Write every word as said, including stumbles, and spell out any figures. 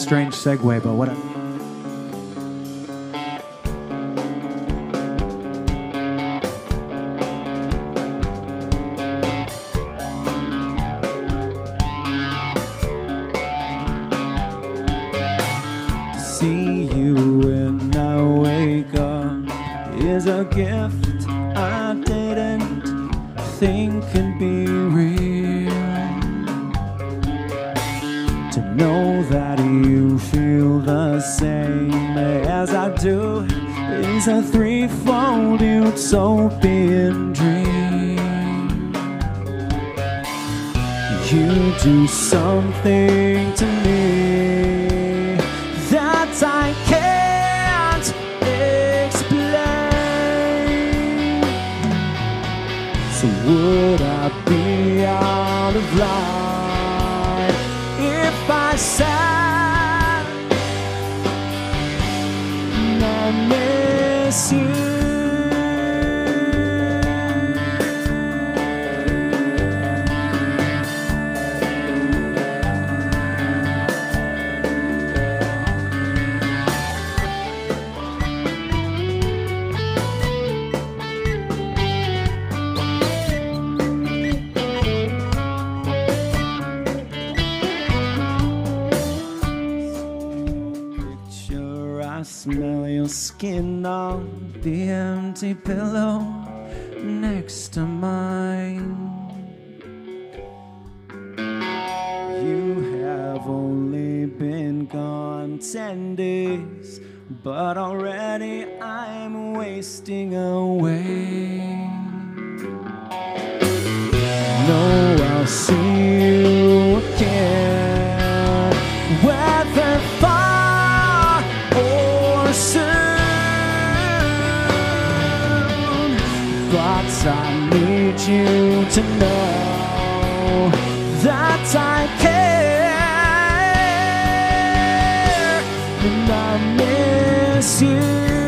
strange segue, but whatever. To see you when I wake up is a gift I didn't think could be real. To know that you feel the same as I do is a threefold utopian dream. You do something to me that I can't explain. So would I be out of line if I said I miss you? I smell your skin on the empty pillow next to mine. You have only been gone ten days, but already I'm wasting away. No, I'll see you again, whether far or soon, but I need you to know that I care and I miss you.